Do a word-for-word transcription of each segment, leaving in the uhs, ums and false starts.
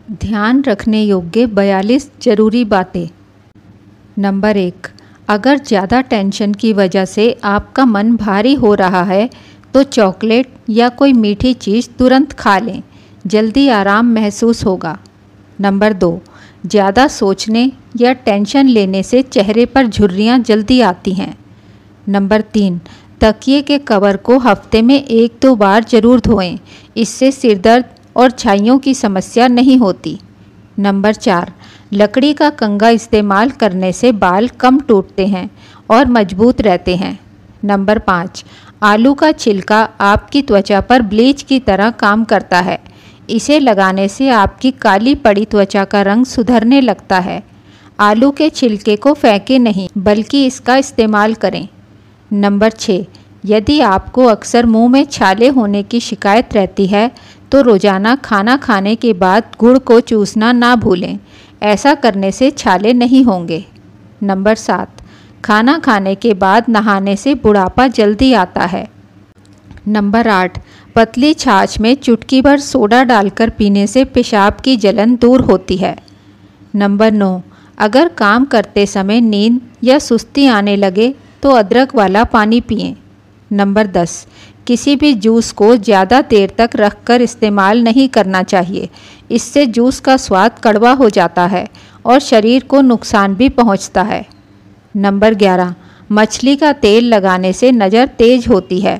ध्यान रखने योग्य बयालीस जरूरी बातें। नंबर एक, अगर ज़्यादा टेंशन की वजह से आपका मन भारी हो रहा है तो चॉकलेट या कोई मीठी चीज़ तुरंत खा लें, जल्दी आराम महसूस होगा। नंबर दो, ज़्यादा सोचने या टेंशन लेने से चेहरे पर झुर्रियाँ जल्दी आती हैं। नंबर तीन, तकिए के कवर को हफ्ते में एक दो बार जरूर धोएं, इससे सिरदर्द और छाइयों की समस्या नहीं होती। नंबर चार, लकड़ी का कंघा इस्तेमाल करने से बाल कम टूटते हैं और मजबूत रहते हैं। नंबर पाँच, आलू का छिलका आपकी त्वचा पर ब्लीच की तरह काम करता है। इसे लगाने से आपकी काली पड़ी त्वचा का रंग सुधरने लगता है। आलू के छिलके को फेंकें नहीं, बल्कि इसका इस्तेमाल करें। नंबर छः, यदि आपको अक्सर मुंह में छाले होने की शिकायत रहती है तो रोज़ाना खाना खाने के बाद गुड़ को चूसना ना भूलें, ऐसा करने से छाले नहीं होंगे। नंबर सात, खाना खाने के बाद नहाने से बुढ़ापा जल्दी आता है। नंबर आठ, पतली छाछ में चुटकी भर सोडा डालकर पीने से पेशाब की जलन दूर होती है। नंबर नौ, अगर काम करते समय नींद या सुस्ती आने लगे तो अदरक वाला पानी पिएं। नंबर दस, किसी भी जूस को ज़्यादा देर तक रखकर इस्तेमाल नहीं करना चाहिए, इससे जूस का स्वाद कड़वा हो जाता है और शरीर को नुकसान भी पहुंचता है। नंबर ग्यारह, मछली का तेल लगाने से नज़र तेज होती है।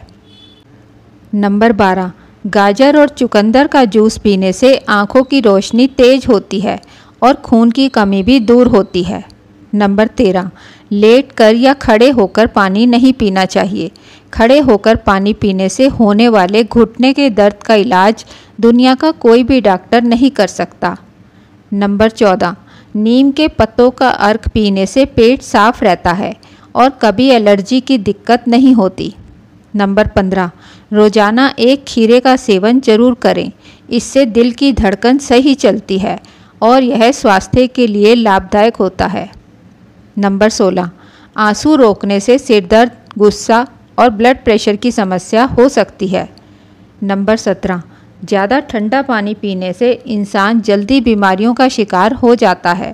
नंबर बारह, गाजर और चुकंदर का जूस पीने से आँखों की रोशनी तेज होती है और खून की कमी भी दूर होती है। नंबर तेरह, लेट कर या खड़े होकर पानी नहीं पीना चाहिए। खड़े होकर पानी पीने से होने वाले घुटने के दर्द का इलाज दुनिया का कोई भी डॉक्टर नहीं कर सकता। नंबर चौदह, नीम के पत्तों का अर्क पीने से पेट साफ रहता है और कभी एलर्जी की दिक्कत नहीं होती। नंबर पंद्रह, रोज़ाना एक खीरे का सेवन जरूर करें, इससे दिल की धड़कन सही चलती है और यह स्वास्थ्य के लिए लाभदायक होता है। नंबर सोलह, आंसू रोकने से सिरदर्द, गुस्सा और ब्लड प्रेशर की समस्या हो सकती है। नंबर सत्रह, ज़्यादा ठंडा पानी पीने से इंसान जल्दी बीमारियों का शिकार हो जाता है।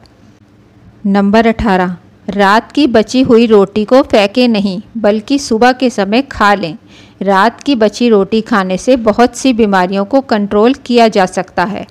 नंबर अठारह, रात की बची हुई रोटी को फेंकें नहीं, बल्कि सुबह के समय खा लें। रात की बची रोटी खाने से बहुत सी बीमारियों को कंट्रोल किया जा सकता है।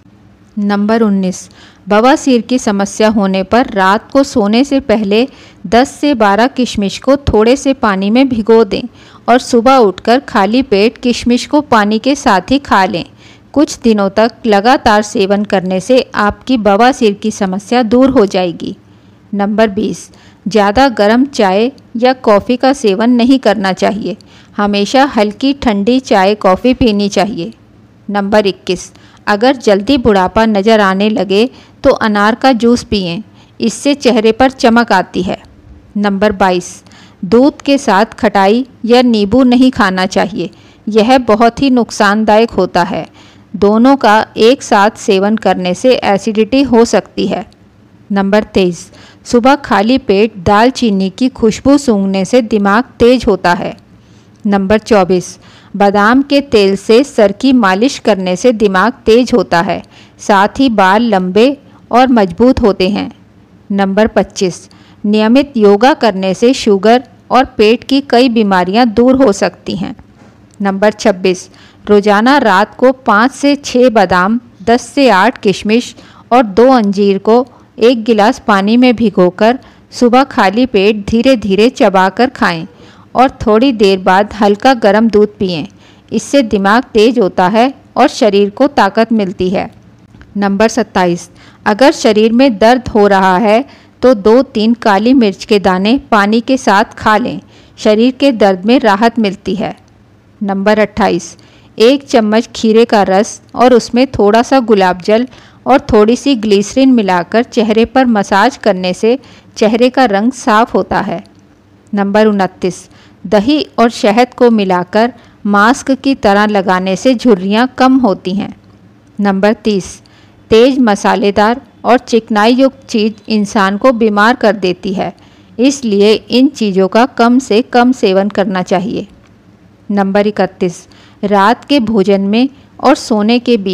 नंबर उन्नीस, बवासीर की समस्या होने पर रात को सोने से पहले दस से बारह किशमिश को थोड़े से पानी में भिगो दें और सुबह उठकर खाली पेट किशमिश को पानी के साथ ही खा लें। कुछ दिनों तक लगातार सेवन करने से आपकी बवासीर की समस्या दूर हो जाएगी। नंबर बीस, ज़्यादा गर्म चाय या कॉफ़ी का सेवन नहीं करना चाहिए। हमेशा हल्की ठंडी चाय कॉफ़ी पीनी चाहिए। नंबर इक्कीस, अगर जल्दी बुढ़ापा नज़र आने लगे तो अनार का जूस पिएं, इससे चेहरे पर चमक आती है। नंबर बाईस, दूध के साथ खटाई या नींबू नहीं खाना चाहिए, यह बहुत ही नुकसानदायक होता है। दोनों का एक साथ सेवन करने से एसिडिटी हो सकती है। नंबर तेईस, सुबह खाली पेट दालचीनी की खुशबू सूंघने से दिमाग तेज होता है। नंबर चौबीस, बादाम के तेल से सर की मालिश करने से दिमाग तेज होता है, साथ ही बाल लंबे और मजबूत होते हैं। नंबर पच्चीस, नियमित योगा करने से शुगर और पेट की कई बीमारियां दूर हो सकती हैं। नंबर छब्बीस, रोज़ाना रात को पाँच से छः बादाम, दस से आठ किशमिश और दो अंजीर को एक गिलास पानी में भिगोकर सुबह खाली पेट धीरे धीरे चबाकर खाएं और थोड़ी देर बाद हल्का गर्म दूध पिएं। इससे दिमाग तेज होता है और शरीर को ताकत मिलती है। नंबर सत्ताईस, अगर शरीर में दर्द हो रहा है तो दो तीन काली मिर्च के दाने पानी के साथ खा लें, शरीर के दर्द में राहत मिलती है। नंबर अट्ठाईस, एक चम्मच खीरे का रस और उसमें थोड़ा सा गुलाब जल और थोड़ी सी ग्लिसरीन मिलाकर चेहरे पर मसाज करने से चेहरे का रंग साफ होता है। नंबर उनतीस, दही और शहद को मिलाकर मास्क की तरह लगाने से झुर्रियाँ कम होती हैं। नंबर तीस, तेज मसालेदार और चिकनाई युक्त चीज़ इंसान को बीमार कर देती है, इसलिए इन चीज़ों का कम से कम सेवन करना चाहिए। नंबर इकतीस, रात के भोजन में और सोने के बीच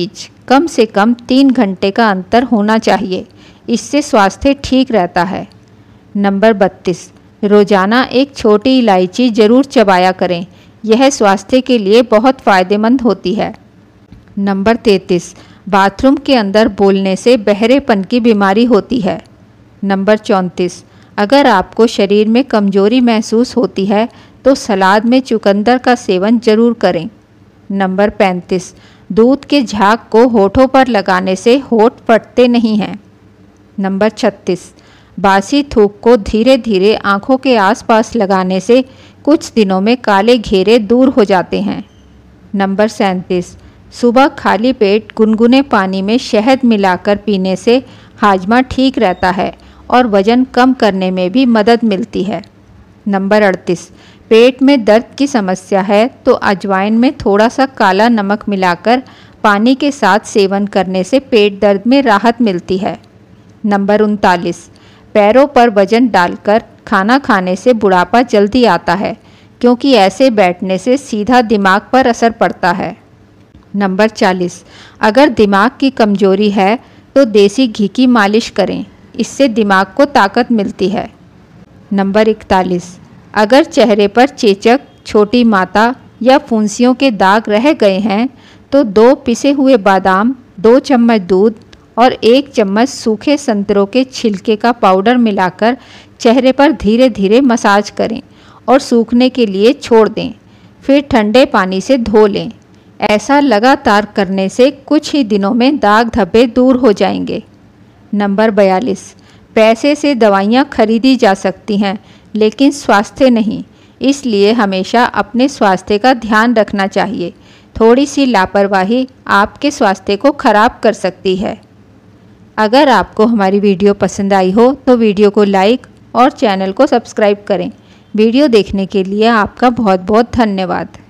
कम से कम तीन घंटे का अंतर होना चाहिए। इससे स्वास्थ्य ठीक रहता है। नंबर बत्तीस, रोज़ाना एक छोटी इलायची ज़रूर चबाया करें। यह स्वास्थ्य के लिए बहुत फ़ायदेमंद होती है। नंबर तैंतीस, बाथरूम के अंदर बोलने से बहरेपन की बीमारी होती है। नंबर चौंतीस, अगर आपको शरीर में कमजोरी महसूस होती है तो सलाद में चुकंदर का सेवन जरूर करें। नंबर पैंतीस, दूध के झाग को होठों पर लगाने से होठ फटते नहीं हैं। नंबर छत्तीस, बासी थूक को धीरे धीरे आँखों के आसपास लगाने से कुछ दिनों में काले घेरे दूर हो जाते हैं। नंबर सैंतीस, सुबह खाली पेट गुनगुने पानी में शहद मिलाकर पीने से हाजमा ठीक रहता है और वज़न कम करने में भी मदद मिलती है। नंबर अड़तीस, पेट में दर्द की समस्या है तो अजवाइन में थोड़ा सा काला नमक मिलाकर पानी के साथ सेवन करने से पेट दर्द में राहत मिलती है। नंबर उनतालीस, पैरों पर वजन डालकर खाना खाने से बुढ़ापा जल्दी आता है क्योंकि ऐसे बैठने से सीधा दिमाग पर असर पड़ता है। नंबर चालीस, अगर दिमाग की कमजोरी है तो देसी घी की मालिश करें, इससे दिमाग को ताकत मिलती है। नंबर इकतालीस, अगर चेहरे पर चेचक, छोटी माता या फुंसियों के दाग रह गए हैं तो दो पिसे हुए बादाम, दो चम्मच दूध और एक चम्मच सूखे संतरों के छिलके का पाउडर मिलाकर चेहरे पर धीरे धीरे मसाज करें और सूखने के लिए छोड़ दें। फिर ठंडे पानी से धो लें। ऐसा लगातार करने से कुछ ही दिनों में दाग धब्बे दूर हो जाएंगे। नंबर बयालीस, पैसे से दवाइयाँ खरीदी जा सकती हैं लेकिन स्वास्थ्य नहीं, इसलिए हमेशा अपने स्वास्थ्य का ध्यान रखना चाहिए। थोड़ी सी लापरवाही आपके स्वास्थ्य को खराब कर सकती है। अगर आपको हमारी वीडियो पसंद आई हो तो वीडियो को लाइक और चैनल को सब्सक्राइब करें। वीडियो देखने के लिए आपका बहुत बहुत धन्यवाद।